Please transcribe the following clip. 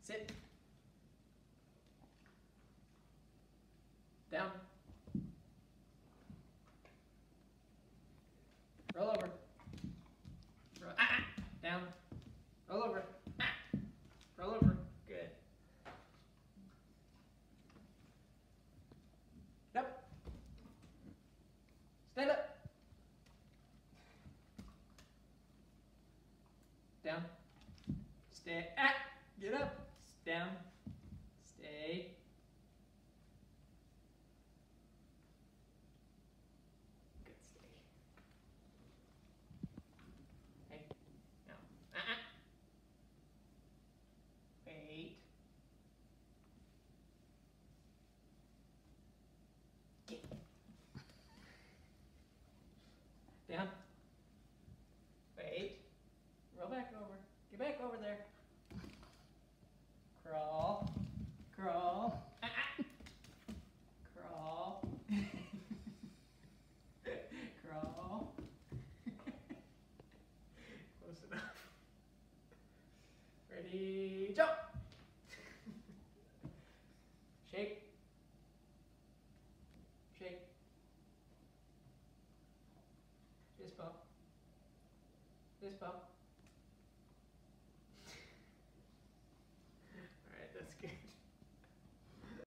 Sit. Down. Roll over. Down. Roll over. Roll over. Good. Up. Stand up. Down. Stay. Get up. Down. Stay. Good. Stay. Hey. No. Wait. Get. Down. Wait. Roll back over. Get back over there. Crawl. Crawl. Crawl. Crawl. Close enough. Ready, jump. Shake. Shake. Fist bump. Fist bump.